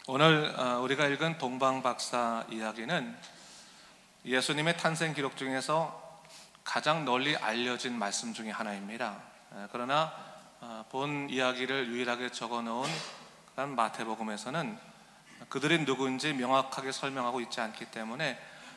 오늘 우리가 읽은 동방박사 이야기는 예수님의 탄생 기록 중에서 가장 널리 알려진 말씀 중에 하나입니다. 그러나 본 이야기를 유일하게 적어놓은 마태복음에서는 그들이 누구인지 명확하게 설명하고 있지 않기 때문에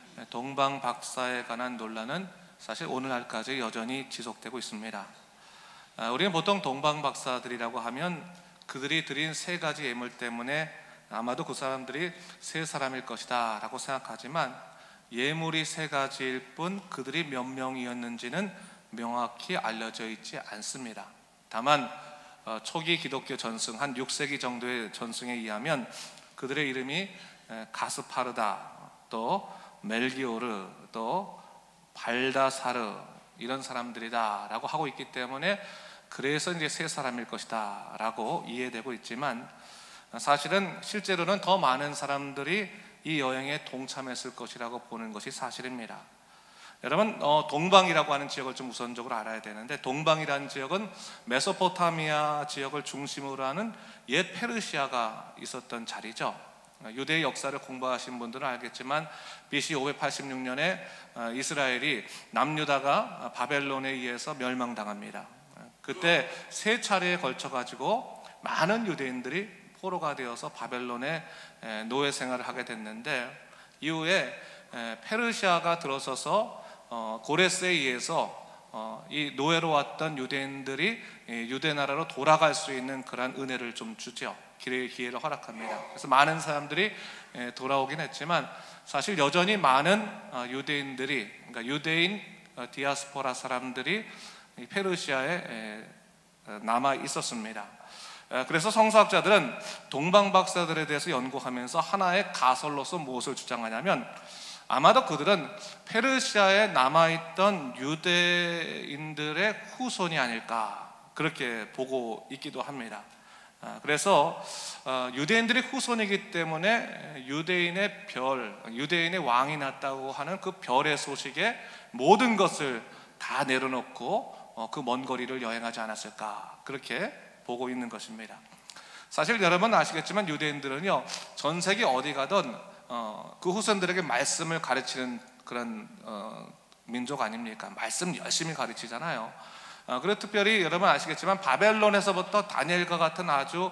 동방박사에 관한 논란은 사실 오늘날까지 여전히 지속되고 있습니다. 우리는 보통 동방박사들이라고 하면 그들이 드린 세 가지 예물 때문에 아마도 그 사람들이 세 사람일 것이다 라고 생각하지만, 예물이 세 가지일 뿐 그들이 몇 명이었는지는 명확히 알려져 있지 않습니다. 다만 초기 기독교 전승, 한 6세기 정도의 전승에 의하면 그들의 이름이 가스파르다, 또 멜기오르, 또 발다사르, 이런 사람들이다 라고 하고 있기 때문에 그래서 이제 세 사람일 것이다 라고 이해되고 있지만, 사실은 실제로는 더 많은 사람들이 이 여행에 동참했을 것이라고 보는 것이 사실입니다. 여러분, 동방이라고 하는 지역을 좀 우선적으로 알아야 되는데, 동방이라는 지역은 메소포타미아 지역을 중심으로 하는 옛 페르시아가 있었던 자리죠. 유대의 역사를 공부하신 분들은 알겠지만 BC 586년에 이스라엘이 남유다가 바벨론에 의해서 멸망당합니다. 그때 세 차례에 걸쳐 가지고 많은 유대인들이 포로가 되어서 바벨론에 노예 생활을 하게 됐는데, 이후에 페르시아가 들어서서 고레스에 의해서 이 노예로 왔던 유대인들이 유대 나라로 돌아갈 수 있는 그런 은혜를 좀 주죠. 기회를 허락합니다. 그래서 많은 사람들이 돌아오긴 했지만 사실 여전히 많은 유대인들이, 그러니까 유대인 디아스포라 사람들이 페르시아에 남아 있었습니다. 그래서 성서학자들은 동방박사들에 대해서 연구하면서 하나의 가설로서 무엇을 주장하냐면, 아마도 그들은 페르시아에 남아있던 유대인들의 후손이 아닐까, 그렇게 보고 있기도 합니다. 그래서 유대인들의 후손이기 때문에 유대인의 별, 유대인의 왕이 났다고 하는 그 별의 소식에 모든 것을 다 내려놓고 그 먼 거리를 여행하지 않았을까, 그렇게 보고 있는 것입니다. 사실 여러분 아시겠지만 유대인들은요, 전 세계 어디 가든 그 후손들에게 말씀을 가르치는 그런 민족 아닙니까? 말씀 열심히 가르치잖아요. 그리고 특별히 여러분 아시겠지만 바벨론에서부터 다니엘과 같은 아주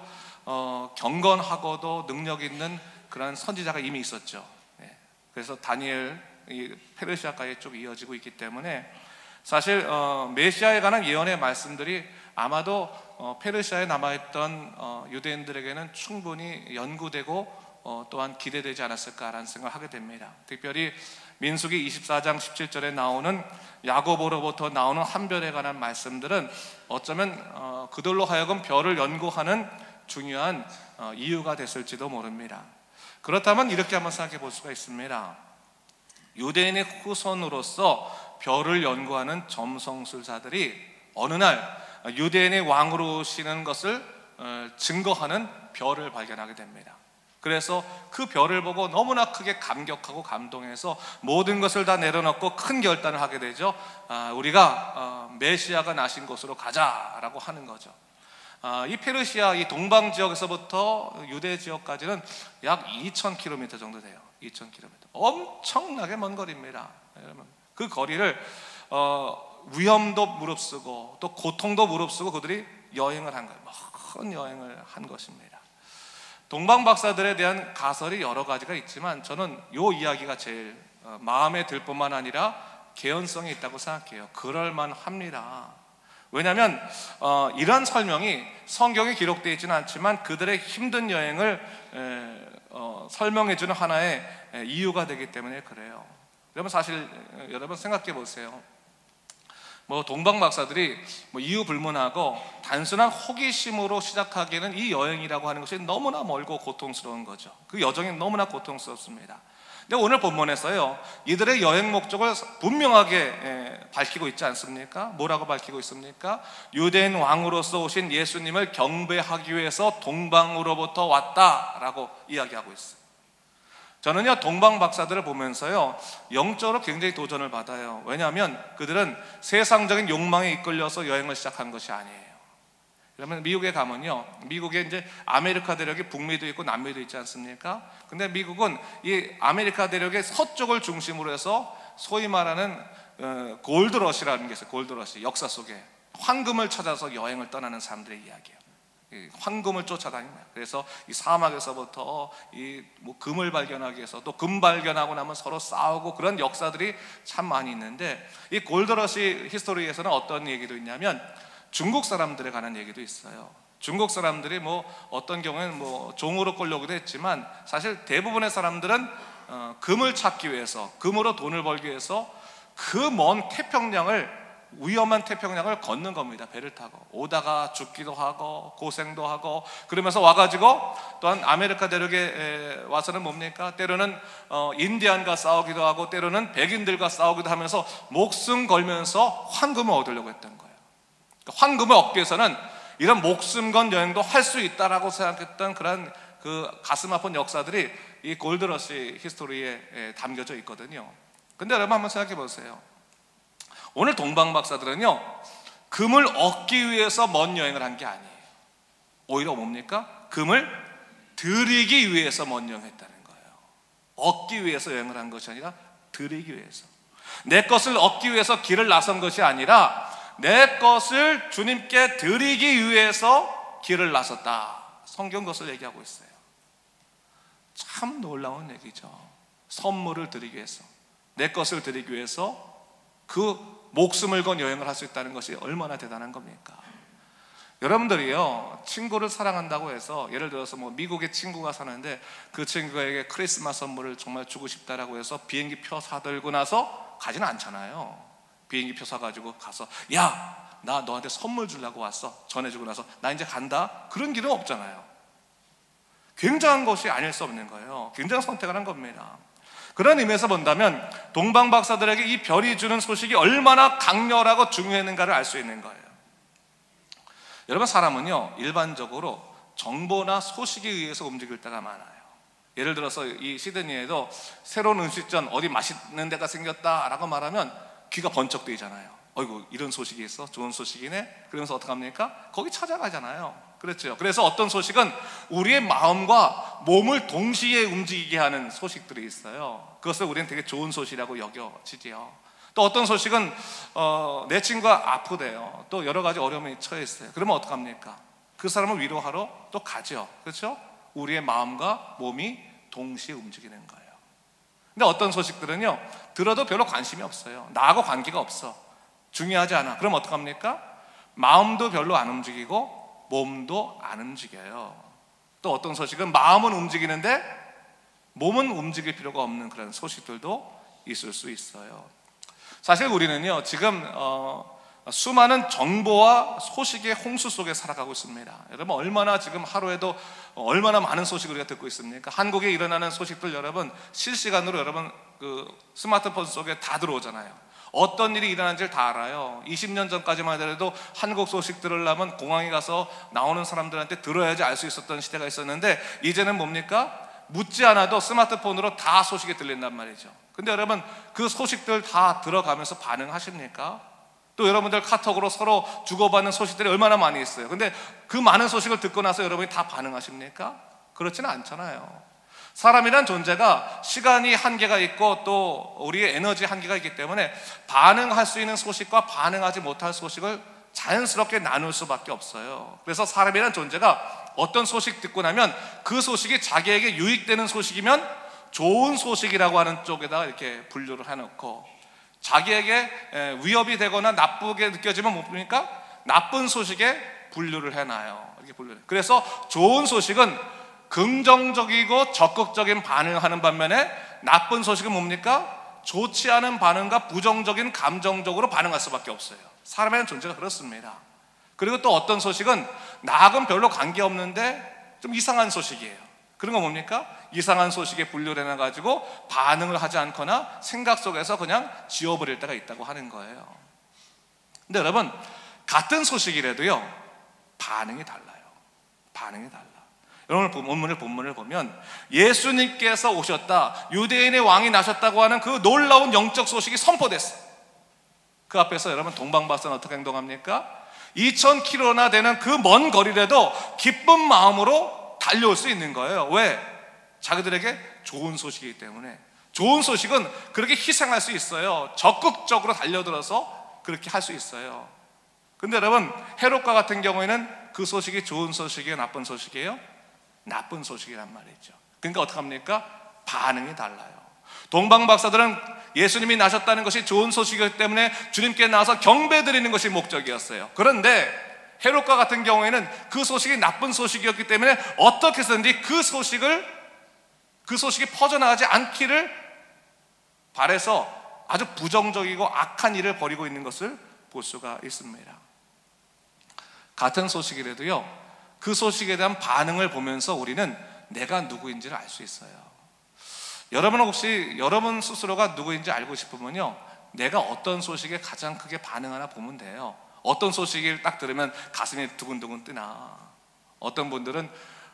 경건하고도 능력 있는 그런 선지자가 이미 있었죠. 그래서 다니엘, 페르시아까지 쭉 이어지고 있기 때문에 사실 메시아에 관한 예언의 말씀들이 아마도 페르시아에 남아있던 유대인들에게는 충분히 연구되고 또한 기대되지 않았을까라는 생각을 하게 됩니다. 특별히 민수기 24장 17절에 나오는 야고보로부터 나오는 한 별에 관한 말씀들은 어쩌면 그들로 하여금 별을 연구하는 중요한 이유가 됐을지도 모릅니다. 그렇다면 이렇게 한번 생각해 볼 수가 있습니다. 유대인의 후손으로서 별을 연구하는 점성술사들이 어느 날 유대인의 왕으로 오시는 것을 증거하는 별을 발견하게 됩니다. 그래서 그 별을 보고 너무나 크게 감격하고 감동해서 모든 것을 다 내려놓고 큰 결단을 하게 되죠. 우리가 메시아가 나신 곳으로 가자라고 하는 거죠. 이 페르시아, 이 동방 지역에서부터 유대 지역까지는 약 2,000km 정도 돼요. 2,000km. 엄청나게 먼 거리입니다. 여러분, 그 거리를 위험도 무릅쓰고 또 고통도 무릅쓰고 그들이 여행을 한 거예요. 큰 여행을 한 것입니다. 동방박사들에 대한 가설이 여러 가지가 있지만 저는 이 이야기가 제일 마음에 들 뿐만 아니라 개연성이 있다고 생각해요. 그럴만합니다. 왜냐하면 이런 설명이 성경에 기록되어 있지는 않지만 그들의 힘든 여행을 설명해주는 하나의 이유가 되기 때문에 그래요. 여러분, 사실 여러분 생각해 보세요. 동방박사들이 이유 불문하고 단순한 호기심으로 시작하기에는 이 여행이라고 하는 것이 너무나 멀고 고통스러운 거죠. 그 여정이 너무나 고통스럽습니다. 근데 오늘 본문에서요, 이들의 여행 목적을 분명하게 밝히고 있지 않습니까? 뭐라고 밝히고 있습니까? 유대인 왕으로서 오신 예수님을 경배하기 위해서 동방으로부터 왔다라고 이야기하고 있어요. 저는요, 동방박사들을 보면서요, 영적으로 굉장히 도전을 받아요. 왜냐하면 그들은 세상적인 욕망에 이끌려서 여행을 시작한 것이 아니에요. 그러면 미국에 가면요, 미국에 이제 아메리카 대륙이 북미도 있고 남미도 있지 않습니까? 근데 미국은 이 아메리카 대륙의 서쪽을 중심으로 해서 소위 말하는 골드러시라는 게 있어요. 골드러시, 역사 속에 황금을 찾아서 여행을 떠나는 사람들의 이야기예요. 황금을 쫓아다니는 거예요. 그래서 이 사막에서부터 뭐 금을 발견하기 위해서 또 금 발견하고 나면 서로 싸우고 그런 역사들이 참 많이 있는데, 이 골드러시 히스토리에서는 어떤 얘기도 있냐면 중국 사람들에 관한 얘기도 있어요. 중국 사람들이 뭐 어떤 경우에는 뭐 종으로 끌려오기도 했지만 사실 대부분의 사람들은 금을 찾기 위해서, 금으로 돈을 벌기 위해서 그 먼 태평양을, 위험한 태평양을 걷는 겁니다. 배를 타고 오다가 죽기도 하고 고생도 하고 그러면서 와가지고 또한 아메리카 대륙에 와서는 뭡니까? 때로는 인디안과 싸우기도 하고 때로는 백인들과 싸우기도 하면서 목숨 걸면서 황금을 얻으려고 했던 거예요. 황금을 얻기 위해서는 이런 목숨 건 여행도 할 수 있다라고 생각했던 그런 그 가슴 아픈 역사들이 이 골드러시 히스토리에 담겨져 있거든요. 근데 여러분 한번 생각해 보세요. 오늘 동방 박사들은요, 금을 얻기 위해서 먼 여행을 한 게 아니에요. 오히려 뭡니까? 금을 드리기 위해서 먼 여행했다는 거예요. 얻기 위해서 여행을 한 것이 아니라 드리기 위해서, 내 것을 얻기 위해서 길을 나선 것이 아니라 내 것을 주님께 드리기 위해서 길을 나섰다. 성경 것을 얘기하고 있어요. 참 놀라운 얘기죠. 선물을 드리기 위해서, 내 것을 드리기 위해서 그 목숨을 건 여행을 할 수 있다는 것이 얼마나 대단한 겁니까? 여러분들이요, 친구를 사랑한다고 해서 예를 들어서 뭐 미국에 친구가 사는데 그 친구에게 크리스마스 선물을 정말 주고 싶다라고 해서 비행기 표 사들고 나서 가지는 않잖아요. 비행기 표 사가지고 가서 야, 나 너한테 선물 주려고 왔어, 전해주고 나서 나 이제 간다, 그런 길은 없잖아요. 굉장한 것이 아닐 수 없는 거예요. 굉장한 선택을 한 겁니다. 그런 의미에서 본다면 동방 박사들에게 이 별이 주는 소식이 얼마나 강렬하고 중요했는가를 알 수 있는 거예요. 여러분, 사람은요 일반적으로 정보나 소식에 의해서 움직일 때가 많아요. 예를 들어서 이 시드니에도 새로운 음식점 어디 맛있는 데가 생겼다라고 말하면 귀가 번쩍 뜨이잖아요. 어이구, 이런 소식이 있어? 좋은 소식이네? 그러면서 어떡합니까? 거기 찾아가잖아요. 그렇죠. 그래서 어떤 소식은 우리의 마음과 몸을 동시에 움직이게 하는 소식들이 있어요. 그것을 우리는 되게 좋은 소식이라고 여겨지지요. 또 어떤 소식은 내 친구가 아프대요. 또 여러 가지 어려움에 처해 있어요. 그러면 어떡합니까? 그 사람을 위로하러 또 가죠. 그렇죠? 우리의 마음과 몸이 동시에 움직이는 거예요. 근데 어떤 소식들은요 들어도 별로 관심이 없어요. 나하고 관계가 없어, 중요하지 않아. 그럼 어떡합니까? 마음도 별로 안 움직이고 몸도 안 움직여요. 또 어떤 소식은 마음은 움직이는데 몸은 움직일 필요가 없는 그런 소식들도 있을 수 있어요. 사실 우리는요 지금 수많은 정보와 소식의 홍수 속에 살아가고 있습니다. 여러분, 얼마나 지금 하루에도 얼마나 많은 소식을 우리가 듣고 있습니까? 한국에 일어나는 소식들 여러분 실시간으로 여러분 그 스마트폰 속에 다 들어오잖아요. 어떤 일이 일어난지를 다 알아요. 20년 전까지만 하더라도 한국 소식 들으려면 공항에 가서 나오는 사람들한테 들어야지 알 수 있었던 시대가 있었는데 이제는 뭡니까? 묻지 않아도 스마트폰으로 다 소식이 들린단 말이죠. 근데 여러분, 그 소식들 다 들어가면서 반응하십니까? 또 여러분들 카톡으로 서로 주고받는 소식들이 얼마나 많이 있어요. 근데 그 많은 소식을 듣고 나서 여러분이 다 반응하십니까? 그렇지는 않잖아요. 사람이란 존재가 시간이 한계가 있고 또 우리의 에너지 한계가 있기 때문에 반응할 수 있는 소식과 반응하지 못할 소식을 자연스럽게 나눌 수밖에 없어요. 그래서 사람이란 존재가 어떤 소식 듣고 나면 그 소식이 자기에게 유익되는 소식이면 좋은 소식이라고 하는 쪽에다가 이렇게 분류를 해놓고, 자기에게 위협이 되거나 나쁘게 느껴지면 뭡니까? 나쁜 소식에 분류를 해놔요. 이렇게 분류를. 그래서 좋은 소식은 긍정적이고 적극적인 반응을 하는 반면에 나쁜 소식은 뭡니까? 좋지 않은 반응과 부정적인 감정적으로 반응할 수밖에 없어요. 사람의 존재가 그렇습니다. 그리고 또 어떤 소식은 나하고는 별로 관계없는데 좀 이상한 소식이에요. 그런 거 뭡니까? 이상한 소식에 분류를 해놔가지고 반응을 하지 않거나 생각 속에서 그냥 지워버릴 때가 있다고 하는 거예요. 근데 여러분, 같은 소식이라도요 반응이 달라요. 반응이 달라. 여러분, 오늘 본문을 보면 예수님께서 오셨다, 유대인의 왕이 나셨다고 하는 그 놀라운 영적 소식이 선포됐어요. 그 앞에서 여러분 동방박사는 어떻게 행동합니까? 2000km나 되는 그 먼 거리라도 기쁜 마음으로 달려올 수 있는 거예요. 왜? 자기들에게 좋은 소식이기 때문에. 좋은 소식은 그렇게 희생할 수 있어요. 적극적으로 달려들어서 그렇게 할 수 있어요. 근데 여러분, 헤롯과 같은 경우에는 그 소식이 좋은 소식이에요, 나쁜 소식이에요? 나쁜 소식이란 말이죠. 그러니까 어떡합니까? 반응이 달라요. 동방박사들은 예수님이 나셨다는 것이 좋은 소식이기 때문에 주님께 나와서 경배드리는 것이 목적이었어요. 그런데 헤롯과 같은 경우에는 그 소식이 나쁜 소식이었기 때문에 어떻게 해서든지 그 소식이 퍼져나가지 않기를 바라서 아주 부정적이고 악한 일을 벌이고 있는 것을 볼 수가 있습니다. 같은 소식이라도요, 그 소식에 대한 반응을 보면서 우리는 내가 누구인지를 알 수 있어요. 여러분은 혹시 여러분 스스로가 누구인지 알고 싶으면요, 내가 어떤 소식에 가장 크게 반응하나 보면 돼요. 어떤 소식을 딱 들으면 가슴이 두근두근 뜨나. 어떤 분들은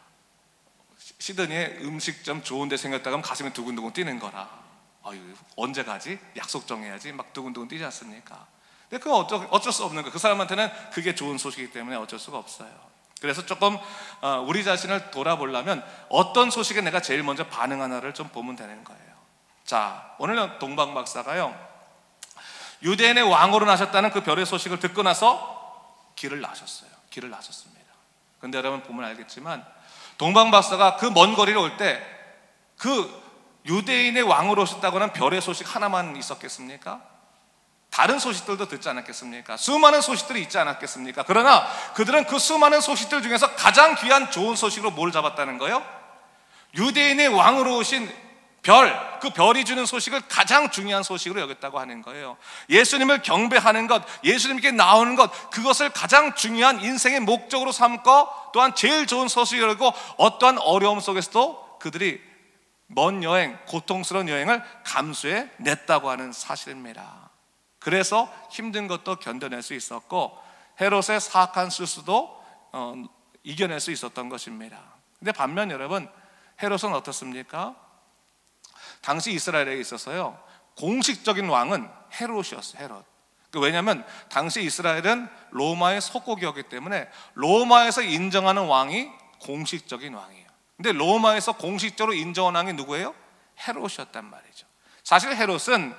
시드니에 음식점 좋은 데 생겼다가 하면 가슴이 두근두근 뛰는 거라. 아유, 언제 가지? 약속 정해야지. 막 두근두근 뛰지 않습니까? 근데 그건 어쩔 수 없는 거예요. 그 사람한테는 그게 좋은 소식이기 때문에 어쩔 수가 없어요. 그래서 조금 우리 자신을 돌아보려면 어떤 소식에 내가 제일 먼저 반응하나를 좀 보면 되는 거예요. 자, 오늘 동방박사가요, 유대인의 왕으로 나셨다는 그 별의 소식을 듣고 나서 길을 나셨습니다. 그런데 여러분 보면 알겠지만 동방박사가 그 먼 거리를 올 때 그 유대인의 왕으로 오셨다고는 별의 소식 하나만 있었겠습니까? 다른 소식들도 듣지 않았겠습니까? 수많은 소식들이 있지 않았겠습니까? 그러나 그들은 그 수많은 소식들 중에서 가장 귀한 좋은 소식으로 뭘 잡았다는 거예요? 유대인의 왕으로 오신 별, 그 별이 주는 소식을 가장 중요한 소식으로 여겼다고 하는 거예요. 예수님을 경배하는 것, 예수님께 나오는 것, 그것을 가장 중요한 인생의 목적으로 삼고 또한 제일 좋은 소식을 여기고 어떠한 어려움 속에서도 그들이 먼 여행, 고통스러운 여행을 감수해 냈다고 하는 사실입니다. 그래서 힘든 것도 견뎌낼 수 있었고 헤롯의 사악한 수수도 이겨낼 수 있었던 것입니다. 근데 반면 여러분, 헤롯은 어떻습니까? 당시 이스라엘에 있어서요, 공식적인 왕은 헤롯이었어요. 헤롯. 왜냐하면 당시 이스라엘은 로마의 속국이었기 때문에 로마에서 인정하는 왕이 공식적인 왕이에요. 근데 로마에서 공식적으로 인정한 왕이 누구예요? 헤롯이었단 말이죠. 사실 헤롯은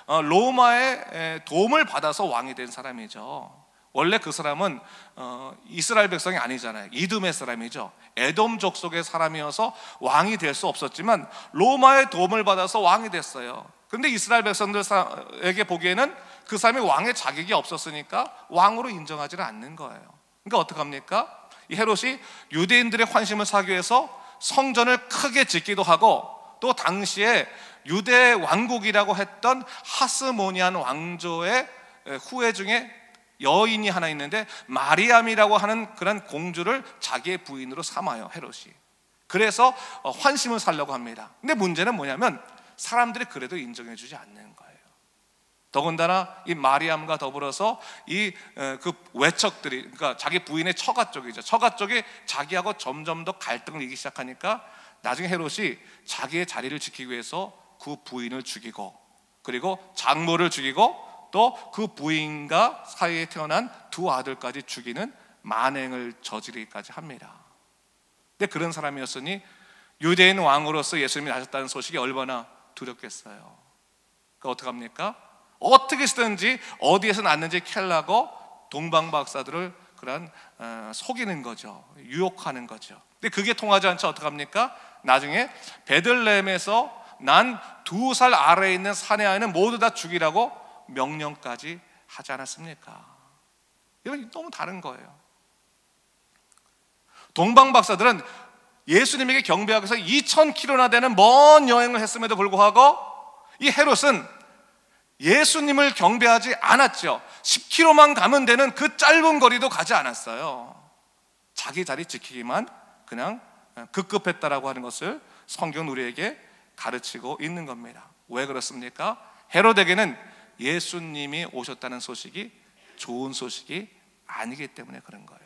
로마의 도움을 받아서 왕이 된 사람이죠. 원래 그 사람은 이스라엘 백성이 아니잖아요. 이두메 사람이죠. 에돔 족속의 사람이어서 왕이 될 수 없었지만 로마의 도움을 받아서 왕이 됐어요. 그런데 이스라엘 백성들에게 보기에는 그 사람이 왕의 자격이 없었으니까 왕으로 인정하지는 않는 거예요. 그러니까 어떡합니까? 이 헤롯이 유대인들의 환심을 사기 위해서 성전을 크게 짓기도 하고 또 당시에 유대 왕국이라고 했던 하스모니안 왕조의 후예 중에 여인이 하나 있는데 마리암이라고 하는 그런 공주를 자기의 부인으로 삼아요, 헤롯이. 그래서 환심을 살려고 합니다. 근데 문제는 뭐냐면 사람들이 그래도 인정해 주지 않는 거예요. 더군다나 이 마리암과 더불어서 그 외척들이, 그러니까 자기 부인의 처가 쪽이죠. 처가 쪽이 자기하고 점점 더 갈등을 이기 시작하니까 나중에 헤롯이 자기의 자리를 지키기 위해서 그 부인을 죽이고 그리고 장모를 죽이고 또 그 부인과 사이에 태어난 두 아들까지 죽이는 만행을 저지르기까지 합니다. 근데 그런 사람이었으니 유대인 왕으로서 예수님이 나셨다는 소식이 얼마나 두렵겠어요. 그러니까 어떡합니까? 어떻게 해서든지 어디에서 났는지 캐려고 동방박사들을 그런 속이는 거죠. 유혹하는 거죠. 근데 그게 통하지 않자 어떡합니까? 나중에 베들레헴에서 난 2살 아래에 있는 사내 아이는 모두 다 죽이라고 명령까지 하지 않았습니까? 이건 너무 다른 거예요. 동방박사들은 예수님에게 경배하기 위해서 2000km나 되는 먼 여행을 했음에도 불구하고 이 헤롯은 예수님을 경배하지 않았죠. 10km만 가면 되는 그 짧은 거리도 가지 않았어요. 자기 자리 지키기만 그냥 급급했다라고 하는 것을 성경은 우리에게 가르치고 있는 겁니다. 왜 그렇습니까? 헤롯에게는 예수님이 오셨다는 소식이 좋은 소식이 아니기 때문에 그런 거예요.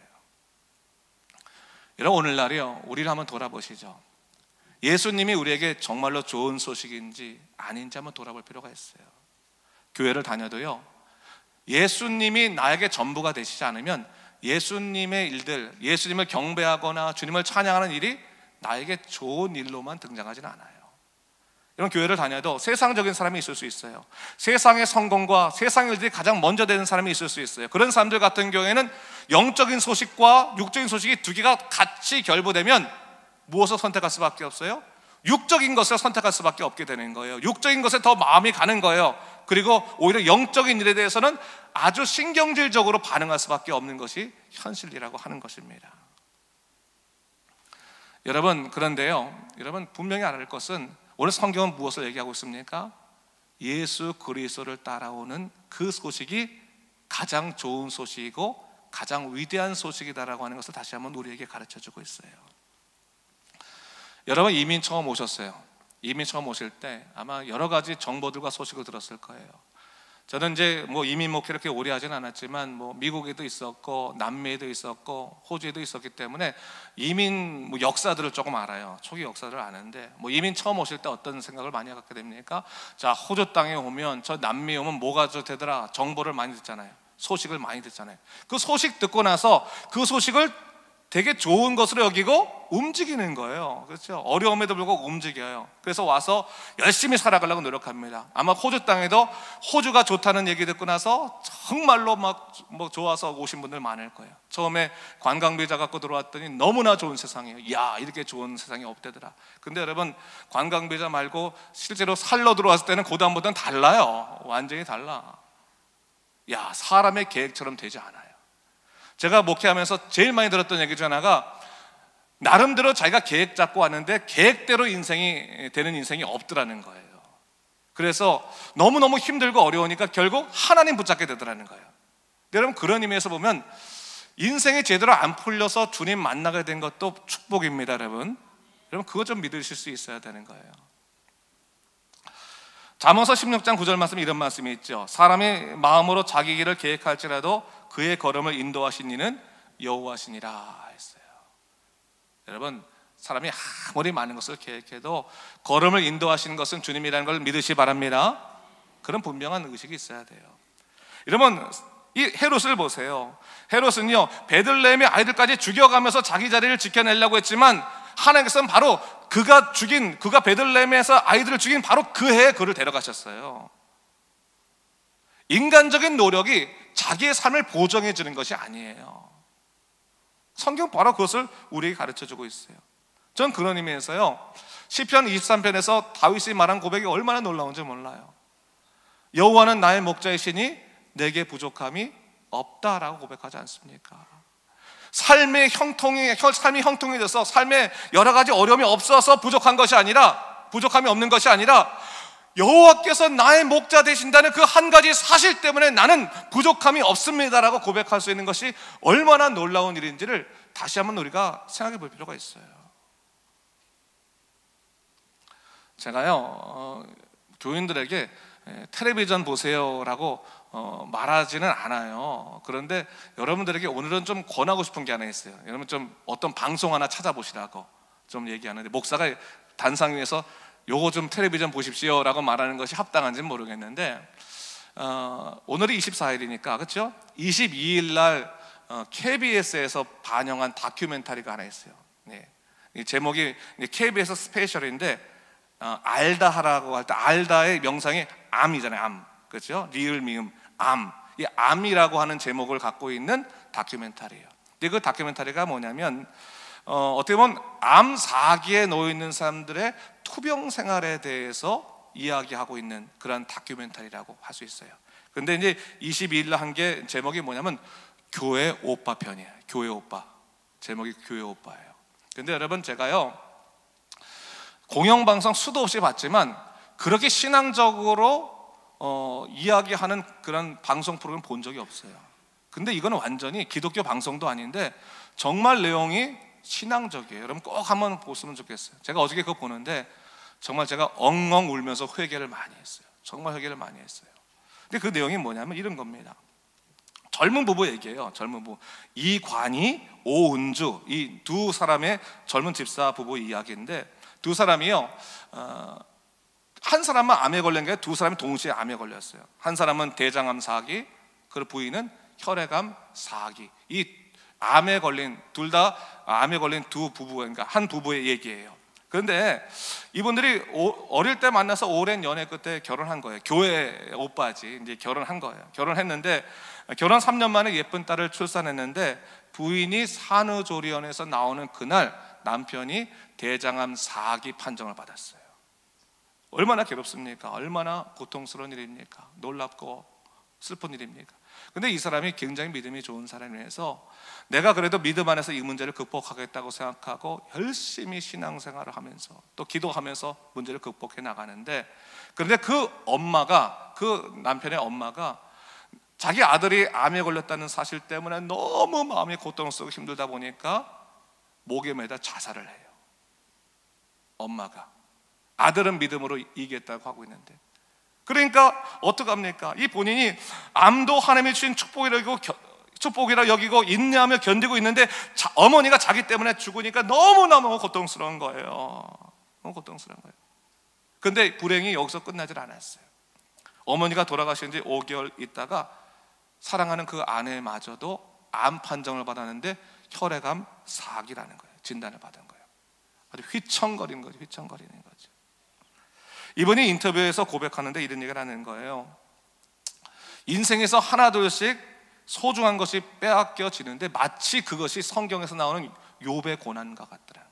여러분, 오늘날이요, 우리를 한번 돌아보시죠. 예수님이 우리에게 정말로 좋은 소식인지 아닌지 한번 돌아볼 필요가 있어요. 교회를 다녀도요, 예수님이 나에게 전부가 되시지 않으면 예수님의 일들, 예수님을 경배하거나 주님을 찬양하는 일이 나에게 좋은 일로만 등장하지는 않아요. 이런 교회를 다녀도 세상적인 사람이 있을 수 있어요. 세상의 성공과 세상의 일들이 가장 먼저 되는 사람이 있을 수 있어요. 그런 사람들 같은 경우에는 영적인 소식과 육적인 소식이 두 개가 같이 결부되면 무엇을 선택할 수밖에 없어요? 육적인 것을 선택할 수밖에 없게 되는 거예요. 육적인 것에 더 마음이 가는 거예요. 그리고 오히려 영적인 일에 대해서는 아주 신경질적으로 반응할 수밖에 없는 것이 현실이라고 하는 것입니다. 여러분, 그런데요, 여러분 분명히 알아야 할 것은 오늘 성경은 무엇을 얘기하고 있습니까? 예수 그리스도를 따라오는 그 소식이 가장 좋은 소식이고 가장 위대한 소식이다라고 하는 것을 다시 한번 우리에게 가르쳐주고 있어요. 여러분, 이민 처음 오셨어요. 이민 처음 오실 때 아마 여러 가지 정보들과 소식을 들었을 거예요. 저는 이제 이민 목회 이렇게 오래 하진 않았지만 미국에도 있었고 남미에도 있었고 호주에도 있었기 때문에 이민 역사들을 조금 알아요. 초기 역사를 아는데 이민 처음 오실 때 어떤 생각을 많이 갖게 됩니까? 자, 호주 땅에 오면 저 남미에 오면 뭐가 되더라, 정보를 많이 듣잖아요. 소식을 많이 듣잖아요. 그 소식 듣고 나서 그 소식을 되게 좋은 것으로 여기고 움직이는 거예요. 그렇죠? 어려움에도 불구하고 움직여요. 그래서 와서 열심히 살아가려고 노력합니다. 아마 호주 땅에도 호주가 좋다는 얘기 듣고 나서 정말로 막 좋아서 오신 분들 많을 거예요. 처음에 관광 비자 갖고 들어왔더니 너무나 좋은 세상이에요. 야, 이렇게 좋은 세상이 없대더라. 근데 여러분, 관광 비자 말고 실제로 살러 들어왔을 때는 그 다음보다는 달라요. 완전히 달라. 야, 사람의 계획처럼 되지 않아요. 제가 목회하면서 제일 많이 들었던 얘기 중 하나가, 나름대로 자기가 계획 잡고 왔는데 계획대로 인생이 되는 인생이 없더라는 거예요. 그래서 너무너무 힘들고 어려우니까 결국 하나님 붙잡게 되더라는 거예요. 여러분, 그런 의미에서 보면 인생이 제대로 안 풀려서 주님 만나게 된 것도 축복입니다. 여러분 그거 좀 믿으실 수 있어야 되는 거예요. 잠언서 16장 9절 말씀, 이런 말씀이 있죠. 사람이 마음으로 자기 길을 계획할지라도 그의 걸음을 인도하신 이는 여호와시니라 했어요. 여러분, 사람이 아무리 많은 것을 계획해도 걸음을 인도하시는 것은 주님이라는 걸 믿으시 바랍니다. 그런 분명한 의식이 있어야 돼요. 여러분, 이 헤롯을 보세요. 헤롯은요, 베들레헴의 아이들까지 죽여가면서 자기 자리를 지켜내려고 했지만 하나님께서는 바로 그가 베들레헴에서 아이들을 죽인 바로 그 해에 그를 데려가셨어요. 인간적인 노력이 자기의 삶을 보정해 주는 것이 아니에요. 성경 바로 그것을 우리에게 가르쳐주고 있어요. 전 그런 의미에서요, 시편 23편에서 다윗이 말한 고백이 얼마나 놀라운지 몰라요. 여호와는 나의 목자이시니 내게 부족함이 없다라고 고백하지 않습니까? 삶이 형통해져서 삶에 여러 가지 어려움이 없어서 부족함이 없는 것이 아니라 여호와께서 나의 목자 되신다는 그 한 가지 사실 때문에 나는 부족함이 없습니다라고 고백할 수 있는 것이 얼마나 놀라운 일인지를 다시 한번 우리가 생각해 볼 필요가 있어요. 제가요, 교인들에게 텔레비전 보세요라고 말하지는 않아요. 그런데 여러분들에게 오늘은 좀 권하고 싶은 게 하나 있어요. 여러분, 좀 어떤 방송 하나 찾아보시라고 좀 얘기하는데, 목사가 단상 위에서 요거 좀 텔레비전 보십시오 라고 말하는 것이 합당한지는 모르겠는데, 오늘이 24일이니까 그렇죠? 22일 날 KBS에서 반영한 다큐멘터리가 하나 있어요. 네. 이 제목이 KBS 스페셜인데, 알다하라고 할 때 알다의 명상이 암이잖아요. 암, 그렇죠? 리을 미음 암, 이 암이라고 하는 제목을 갖고 있는 다큐멘터리예요. 근데 그 다큐멘터리가 뭐냐면 어떻게 보면 암 4기에 놓여 있는 사람들의 투병 생활에 대해서 이야기하고 있는 그런 다큐멘터리라고 할 수 있어요. 근데 이제 22일 날 한 게 제목이 뭐냐면 교회 오빠 편이에요. 교회 오빠. 제목이 교회 오빠예요. 근데 여러분, 제가요, 공영방송 수도 없이 봤지만 그렇게 신앙적으로 이야기하는 그런 방송 프로그램 본 적이 없어요. 근데 이거는 완전히 기독교 방송도 아닌데 정말 내용이 신앙적이에요. 여러분 꼭 한번 보시면 좋겠어요. 제가 어저께 그거 보는데 정말 제가 엉엉 울면서 회개를 많이 했어요. 정말 회개를 많이 했어요. 근데 그 내용이 뭐냐면 이런 겁니다. 젊은 부부 얘기예요. 젊은 부부, 이관희, 오은주, 이 두 사람의 젊은 집사 부부 이야기인데, 두 사람이요, 한 사람만 암에 걸린 게 두 사람이 동시에 암에 걸렸어요. 한 사람은 대장암 4기, 그리고 부인은 혈액암 4기. 이 암에 걸린, 둘 다 암에 걸린 두 부부, 그러니까 한 부부의 얘기예요. 그런데 이분들이 어릴 때 만나서 오랜 연애 끝에 결혼한 거예요. 교회 오빠지, 이제 결혼한 거예요. 결혼했는데 결혼 3년 만에 예쁜 딸을 출산했는데 부인이 산후조리원에서 나오는 그날 남편이 대장암 4기 판정을 받았어요. 얼마나 괴롭습니까? 얼마나 고통스러운 일입니까? 놀랍고 슬픈 일입니까? 근데 이 사람이 굉장히 믿음이 좋은 사람이라서 내가 그래도 믿음 안에서 이 문제를 극복하겠다고 생각하고 열심히 신앙생활을 하면서 또 기도하면서 문제를 극복해 나가는데, 그런데 그 엄마가, 그 남편의 엄마가 자기 아들이 암에 걸렸다는 사실 때문에 너무 마음이 고통스럽고 힘들다 보니까 목에 매다 자살을 해요. 엄마가. 아들은 믿음으로 이기겠다고 하고 있는데, 그러니까 어떡합니까? 이 본인이 암도 하나님이 주신 축복이라 여기고 인내하며 견디고 있는데 어머니가 자기 때문에 죽으니까 너무너무 고통스러운 거예요. 너무 고통스러운 거예요. 근데 불행이 여기서 끝나질 않았어요. 어머니가 돌아가신 지 5개월 있다가 사랑하는 그 아내마저도 암 판정을 받았는데 혈액암 4기라는 거예요. 진단을 받은 거예요. 아주 휘청거리는 거죠. 휘청거리는 거죠. 이분이 인터뷰에서 고백하는데 이런 얘기를 하는 거예요. 인생에서 하나둘씩 소중한 것이 빼앗겨지는데 마치 그것이 성경에서 나오는 욥의 고난과 같더라는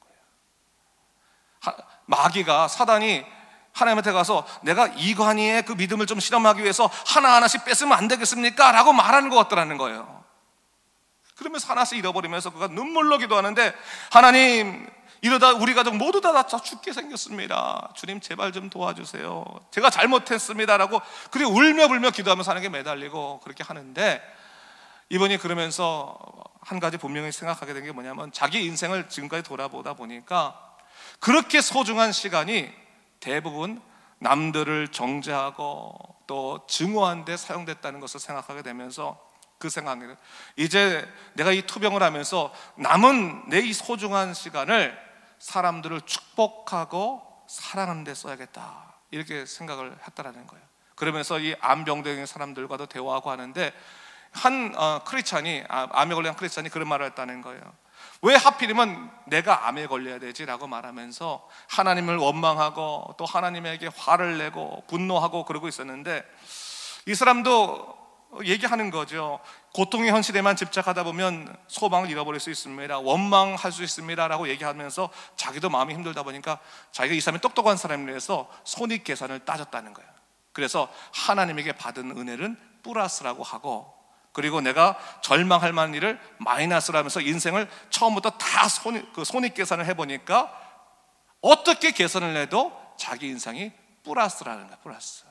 거예요. 마귀가, 사단이 하나님한테 가서 내가 이관희의 그 믿음을 좀 실험하기 위해서 하나하나씩 뺏으면 안 되겠습니까? 라고 말하는 것 같더라는 거예요. 그러면서 하나씩 잃어버리면서 그가 눈물로 기도하는데, 하나님, 이러다 우리 가족 모두 다 죽게 생겼습니다. 주님 제발 좀 도와주세요. 제가 잘못했습니다. 라고 그렇게 울며 불며 기도하면서 하는 게 매달리고 그렇게 하는데, 이분이 그러면서 한 가지 분명히 생각하게 된 게 뭐냐면, 자기 인생을 지금까지 돌아보다 보니까 그렇게 소중한 시간이 대부분 남들을 정죄하고 또 증오하는 데 사용됐다는 것을 생각하게 되면서, 그 생각을, 이제 내가 이 투병을 하면서 남은 내 이 소중한 시간을 사람들을 축복하고 사랑하는 데 써야겠다, 이렇게 생각을 했다라는 거예요. 그러면서 이 암병된 사람들과도 대화하고 하는데, 한 크리스찬이, 암에 걸린 크리스찬이 그런 말을 했다는 거예요. 왜 하필이면 내가 암에 걸려야 되지? 라고 말하면서 하나님을 원망하고 또 하나님에게 화를 내고 분노하고 그러고 있었는데, 이 사람도 얘기하는 거죠. 고통의 현실에만 집착하다 보면 소망을 잃어버릴 수 있습니다. 원망할 수 있습니다. 라고 얘기하면서 자기도 마음이 힘들다 보니까 자기가 이 사람이 똑똑한 사람이라서 손익계산을 따졌다는 거예요. 그래서 하나님에게 받은 은혜는 플러스라고 하고, 그리고 내가 절망할 만한 일을 마이너스로 하면서 인생을 처음부터 다 손익계산을 해보니까 어떻게 계산을 해도 자기 인생이 플러스라는 거예요.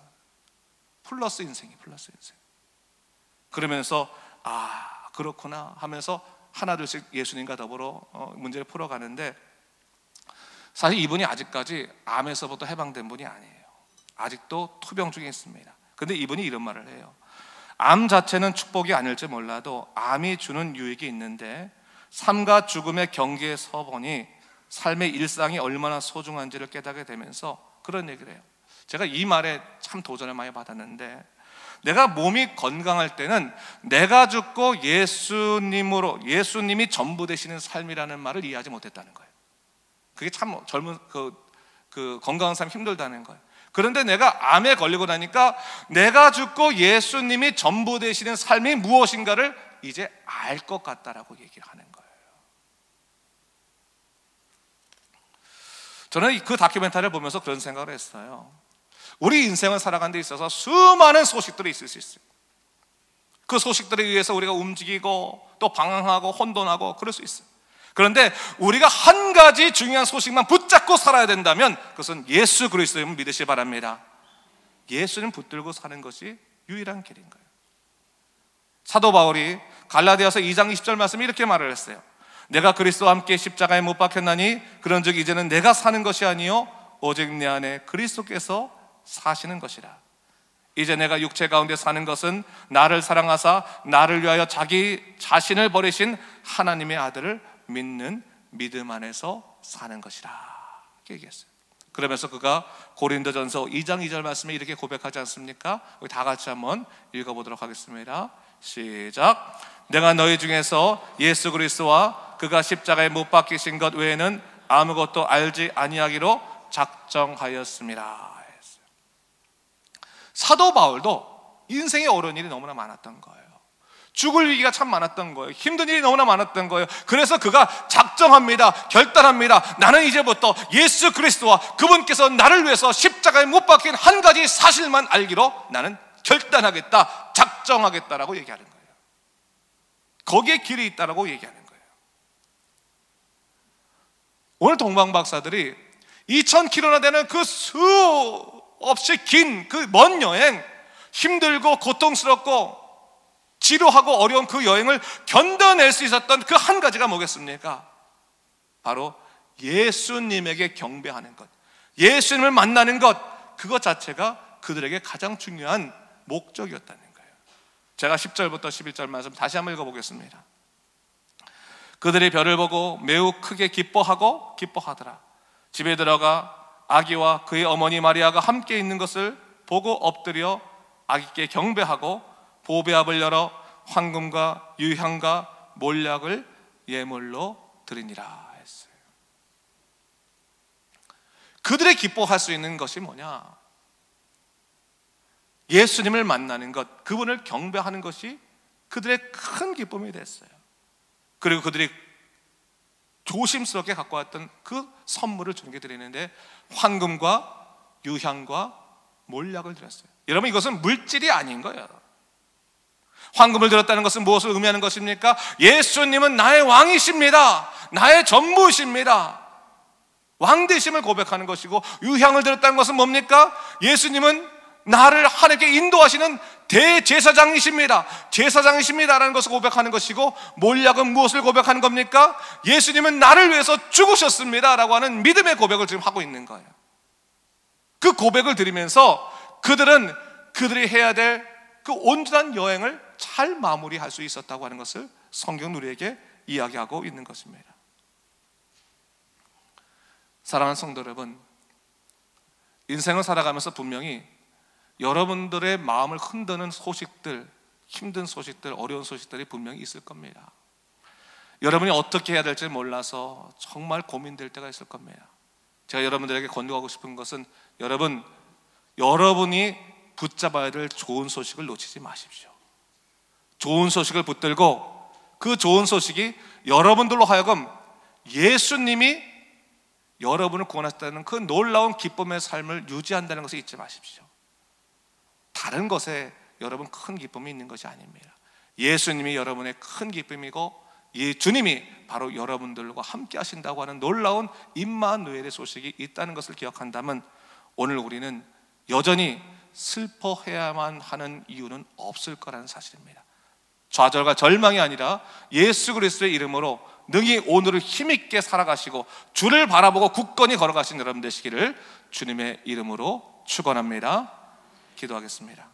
플러스 인생이 플러스 인생. 그러면서 그렇구나 하면서 하나둘씩 예수님과 더불어 문제를 풀어가는데, 사실 이분이 아직까지 암에서부터 해방된 분이 아니에요. 아직도 투병 중에 있습니다. 근데 이분이 이런 말을 해요. 암 자체는 축복이 아닐지 몰라도 암이 주는 유익이 있는데, 삶과 죽음의 경계에 서보니 삶의 일상이 얼마나 소중한지를 깨닫게 되면서 그런 얘기를 해요. 제가 이 말에 참 도전을 많이 받았는데, 내가 몸이 건강할 때는 내가 죽고 예수님이 전부 되시는 삶이라는 말을 이해하지 못했다는 거예요. 그게 참 젊은 그 건강한 삶 힘들다는 거예요. 그런데 내가 암에 걸리고 나니까 내가 죽고 예수님이 전부 되시는 삶이 무엇인가를 이제 알 것 같다라고 얘기를 하는 거예요. 저는 그 다큐멘터리를 보면서 그런 생각을 했어요. 우리 인생을 살아가는 데 있어서 수많은 소식들이 있을 수 있어요. 그 소식들에 의해서 우리가 움직이고 또 방황하고 혼돈하고 그럴 수 있어요. 그런데 우리가 한 가지 중요한 소식만 붙잡고 살아야 된다면 그것은 예수 그리스도를 믿으시기 바랍니다. 예수님 붙들고 사는 것이 유일한 길인 거예요. 사도 바울이 갈라디아서 2장 20절 말씀에 이렇게 말을 했어요. 내가 그리스도와 함께 십자가에 못 박혔나니 그런즉 이제는 내가 사는 것이 아니요 오직 내 안에 그리스도께서 사시는 것이라. 이제 내가 육체 가운데 사는 것은 나를 사랑하사 나를 위하여 자기 자신을 버리신 하나님의 아들을 믿는 믿음 안에서 사는 것이라, 이렇게 얘기했어요. 그러면서 그가 고린도전서 2장 2절 말씀에 이렇게 고백하지 않습니까? 우리 다 같이 한번 읽어보도록 하겠습니다. 시작. 내가 너희 중에서 예수 그리스도와 그가 십자가에 못 박히신 것 외에는 아무것도 알지 아니하기로 작정하였습니다. 사도 바울도 인생의 어려운 일이 너무나 많았던 거예요. 죽을 위기가 참 많았던 거예요. 힘든 일이 너무나 많았던 거예요. 그래서 그가 작정합니다. 결단합니다. 나는 이제부터 예수 그리스도와 그분께서 나를 위해서 십자가에 못 박힌 한 가지 사실만 알기로 나는 결단하겠다, 작정하겠다라고 얘기하는 거예요. 거기에 길이 있다라고 얘기하는 거예요. 오늘 동방박사들이 2000km나 되는 그 수없이 긴 그 먼 여행, 힘들고 고통스럽고 지루하고 어려운 그 여행을 견뎌낼 수 있었던 그 한 가지가 뭐겠습니까? 바로 예수님에게 경배하는 것, 예수님을 만나는 것, 그것 자체가 그들에게 가장 중요한 목적이었다는 거예요. 제가 10절부터 11절 말씀 다시 한번 읽어보겠습니다. 그들이 별을 보고 매우 크게 기뻐하더라. 집에 들어가 아기와 그의 어머니 마리아가 함께 있는 것을 보고 엎드려 아기께 경배하고 보배압을 열어 황금과 유향과 몰약을 예물로 드리니라 했어요. 그들이 기뻐할 수 있는 것이 뭐냐? 예수님을 만나는 것, 그분을 경배하는 것이 그들의 큰 기쁨이 됐어요. 그리고 그들이 조심스럽게 갖고 왔던 그 선물을 주님께 드리는데 황금과 유향과 몰약을 드렸어요. 여러분, 이것은 물질이 아닌 거예요. 황금을 드렸다는 것은 무엇을 의미하는 것입니까? 예수님은 나의 왕이십니다. 나의 전부이십니다. 왕되심을 고백하는 것이고, 유향을 드렸다는 것은 뭡니까? 예수님은 나를 하나님께 인도하시는 대제사장이십니다. 제사장이십니다라는 것을 고백하는 것이고, 몰약은 무엇을 고백하는 겁니까? 예수님은 나를 위해서 죽으셨습니다 라고 하는 믿음의 고백을 지금 하고 있는 거예요. 그 고백을 드리면서 그들은 그들이 해야 될 그 온전한 여행을 잘 마무리할 수 있었다고 하는 것을 성경 우리에게 이야기하고 있는 것입니다. 사랑하는 성도 여러분, 인생을 살아가면서 분명히 여러분들의 마음을 흔드는 소식들, 힘든 소식들, 어려운 소식들이 분명히 있을 겁니다. 여러분이 어떻게 해야 될지 몰라서 정말 고민될 때가 있을 겁니다. 제가 여러분들에게 권유하고 싶은 것은 여러분이 붙잡아야 될 좋은 소식을 놓치지 마십시오. 좋은 소식을 붙들고 그 좋은 소식이 여러분들로 하여금 예수님이 여러분을 구원하셨다는 그 놀라운 기쁨의 삶을 유지한다는 것을 잊지 마십시오. 다른 것에 여러분 큰 기쁨이 있는 것이 아닙니다. 예수님이 여러분의 큰 기쁨이고 주님이 바로 여러분들과 함께 하신다고 하는 놀라운 임마누엘의 소식이 있다는 것을 기억한다면 오늘 우리는 여전히 슬퍼해야만 하는 이유는 없을 거라는 사실입니다. 좌절과 절망이 아니라 예수 그리스도의 이름으로 능히 오늘을 힘있게 살아가시고 주를 바라보고 굳건히 걸어가신 여러분 되시기를 주님의 이름으로 축원합니다. 기도하겠습니다.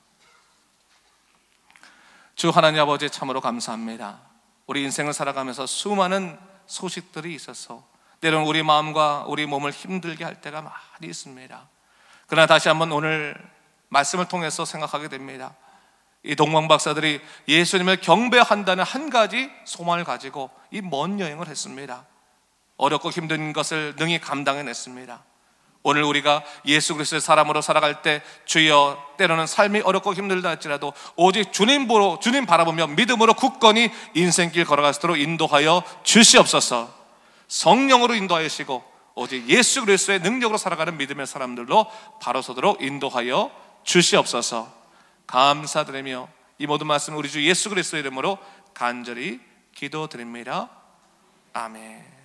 주 하나님 아버지, 참으로 감사합니다. 우리 인생을 살아가면서 수많은 소식들이 있어서 때로는 우리 마음과 우리 몸을 힘들게 할 때가 많이 있습니다. 그러나 다시 한번 오늘 말씀을 통해서 생각하게 됩니다. 이 동방박사들이 예수님을 경배한다는 한 가지 소망을 가지고 이 먼 여행을 했습니다. 어렵고 힘든 것을 능히 감당해냈습니다. 오늘 우리가 예수 그리스도의 사람으로 살아갈 때 주여, 때로는 삶이 어렵고 힘들다 할지라도 오직 주님 바라보며 믿음으로 굳건히 인생길 걸어갈 수 있도록 인도하여 주시옵소서. 성령으로 인도하여 주시고 오직 예수 그리스도의 능력으로 살아가는 믿음의 사람들로 바로 서도록 인도하여 주시옵소서. 감사드리며 이 모든 말씀을 우리 주 예수 그리스도의 이름으로 간절히 기도드립니다. 아멘.